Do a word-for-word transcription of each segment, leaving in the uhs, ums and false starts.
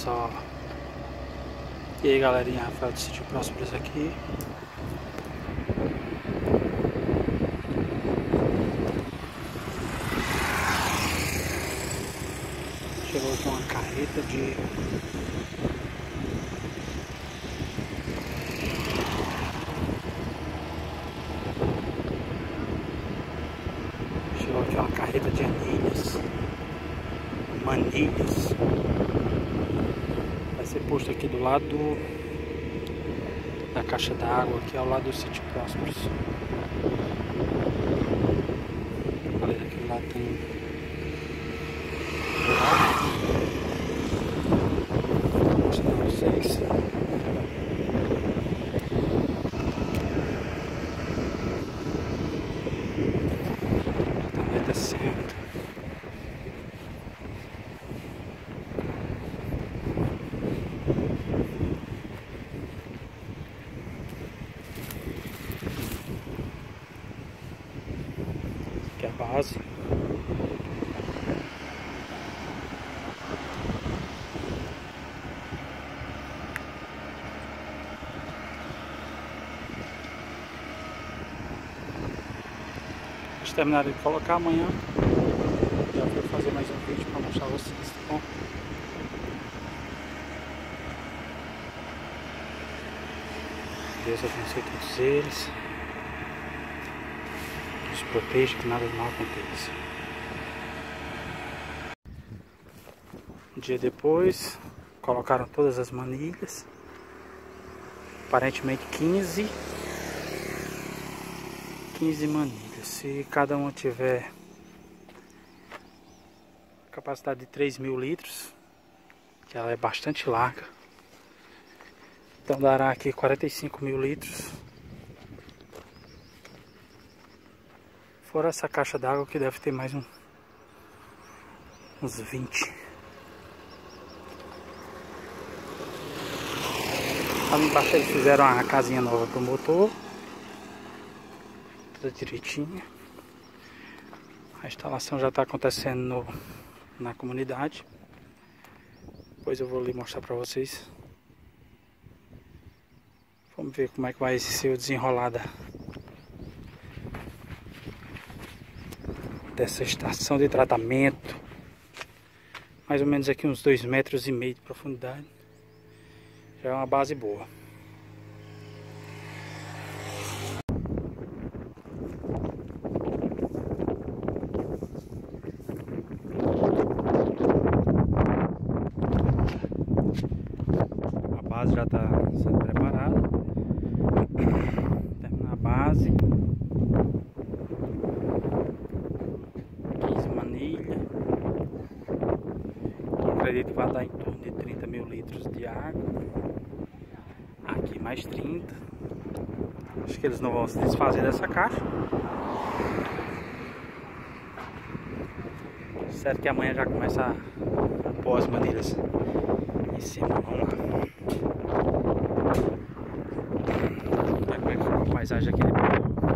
só. E aí galerinha, Rafael do Sítio Prósperos aqui. Chegou aqui uma carreta de Chegou aqui uma carreta de anilhas, manilhas. Vai ser posto aqui do lado do, da caixa d'água, aqui ao lado do Sítio Prósperos. Ali daquele lado tem. Vou mostrar pra vocês. Também tá certo. Aqui é a base. Terminar de colocar amanhã, já vou fazer mais um vídeo para mostrar a vocês, tá bom? Deus abençoe todos eles, os proteja, que nada de mal aconteça. Um dia depois, colocaram todas as manilhas, aparentemente quinze manilhas. Se cada uma tiver capacidade de três mil litros, que ela é bastante larga, então dará aqui quarenta e cinco mil litros. Fora essa caixa d'água que deve ter mais um, uns vinte. Ali embaixo eles fizeram uma casinha nova para o motor. Direitinho. A instalação já está acontecendo no, na comunidade. Depois eu vou ali mostrar para vocês. Vamos ver como é que vai ser o desenrolada dessa estação de tratamento. Mais ou menos aqui uns dois metros e meio de profundidade. Já é uma base boa. A base já está sendo preparada. Terminar a base. quinze manilhas. Eu acredito que vai dar em torno de trinta mil litros de água. Aqui mais trinta. Acho que eles não vão se desfazer dessa caixa. Certo que amanhã já começa a pôr as manilhas em cima. Vamos lá. Vai como é que fica a paisagem aqui depois.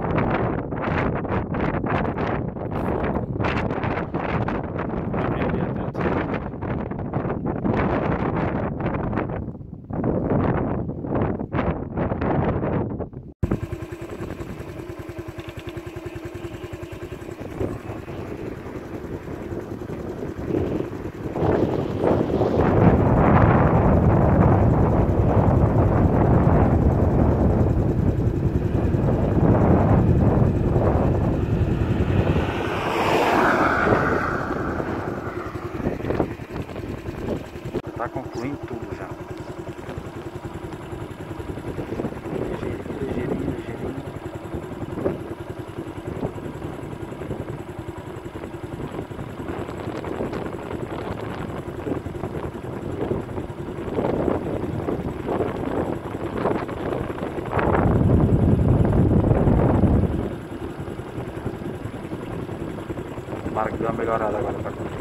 Tá concluindo tudo já. Ligeirinho, ligeirinho, ligeirinho. Tomara que dê uma melhorada agora pra continuar.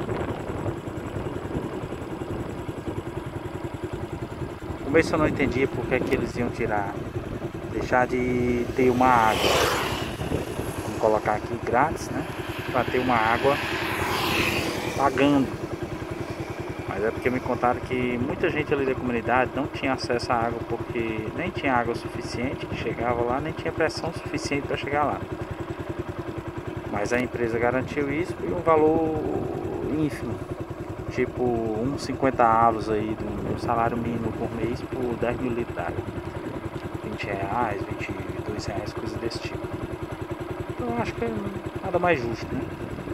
No começo eu não entendi porque que eles iam tirar, deixar de ter uma água. Vamos colocar aqui grátis, né? Para ter uma água pagando. Mas é porque me contaram que muita gente ali da comunidade não tinha acesso à água, porque nem tinha água suficiente que chegava lá, nem tinha pressão suficiente para chegar lá. Mas a empresa garantiu isso por um valor ínfimo, tipo uns cinquenta avos aí do salário mínimo por mês por dez mil litros d'água. vinte reais, vinte e dois reais, coisa desse tipo. Então eu acho que é nada mais justo, né?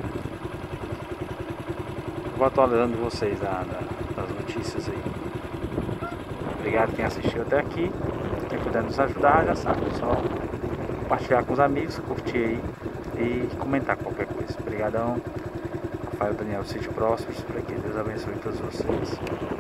Vou atualizando vocês da, da, das notícias aí. Obrigado quem assistiu até aqui. Quem puder nos ajudar, já sabe, é só compartilhar com os amigos, curtir aí e comentar qualquer coisa. Obrigadão. Rafael Daniel Sítio Prósperos, por aqui. Deus abençoe todos vocês.